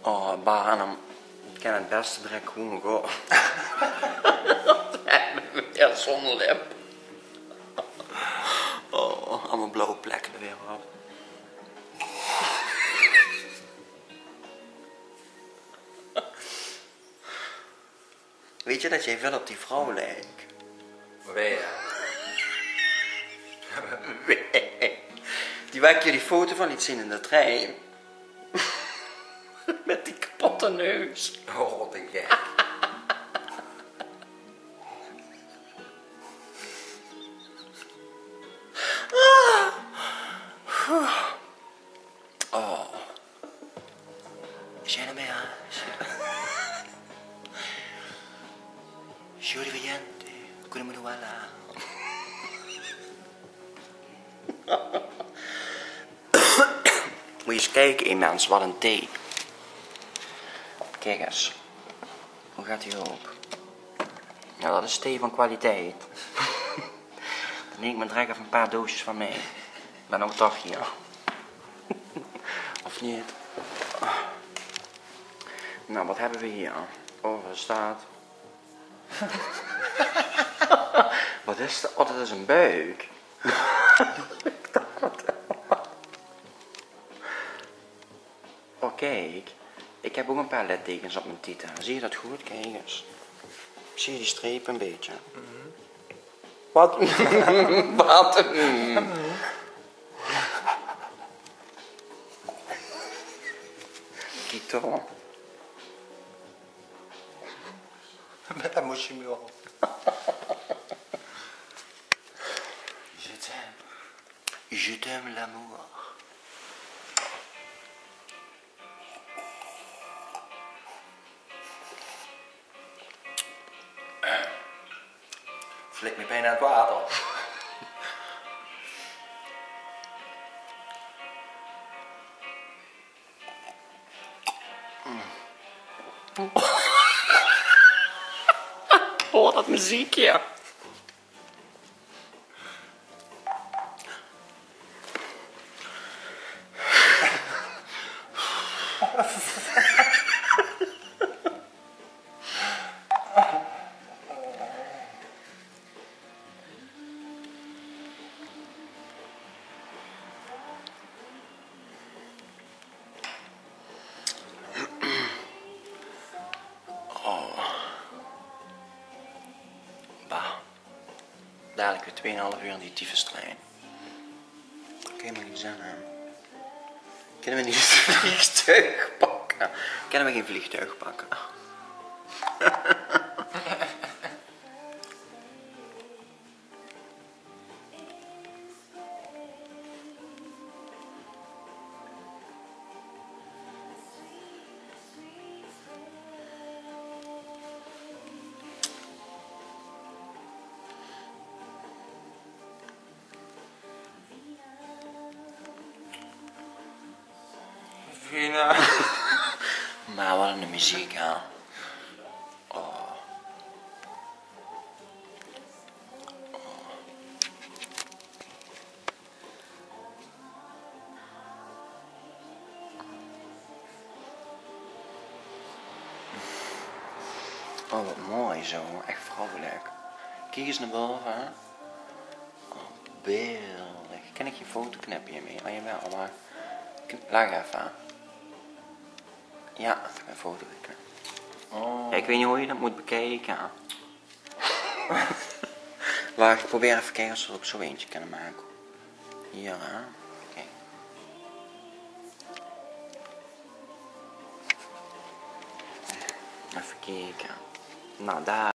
Oh, baan. Ik kan het beste direct gewoon gaan. Ja, zonder lip. Oh, allemaal blauwe plekken er weer op. Weet je dat jij wel op die vrouw lijkt? Waar ben je? Die waar ik jullie foto van liet zien in de trein. Met die kapotte neus. Oh, wat een gek. Oh. Zijn er mee aan? Giù rivedente, come me voilà. Moet je eens kijken, mensen, wat een thee. Kijk eens. Hoe gaat die op? Ja, dat is thee van kwaliteit. Dan neem ik me direct even een paar doosjes van mee. Ik ben ook toch hier. Of niet? Nou, wat hebben we hier? Oh, er staat... Wat is dat? Oh, dat is een buik. Oh, kijk. Ik heb ook een paar littekens op mijn tieten. Zie je dat goed? Kijk eens. Zie je die streep een beetje? Wat? Wat? Kijk toch. Met dat moest je me op. Je t'aime l'amour. Flik me bijna het water. Oh, dat muziekje. Dadelijk weer 2,5 uur in die tyfustrein. Oké, maar niet zeggen. Kunnen we niet een vliegtuig pakken? Kunnen we geen vliegtuig pakken? Vina. Maar wat een muziek, hè? Oh. Oh, wat mooi zo. Echt vrouwelijk. Kijk eens naar boven, hè? Oh, beeldig. Kan ik je foto knippen hiermee? Oh, jawel, maar... Laag even. Ja, ik heb een foto geknipt. Oh. Ja, ik weet niet hoe je dat moet bekijken. Wacht, ik probeer even kijken of we er ook zo eentje kunnen maken. Hier, hè. Kijk. Even kijken. Nou, daar.